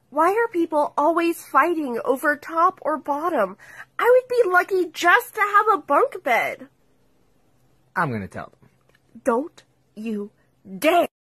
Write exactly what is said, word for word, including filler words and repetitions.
Why are people always fighting over top or bottom? I would be lucky just to have a bunk bed. I'm gonna tell them. Don't you dare!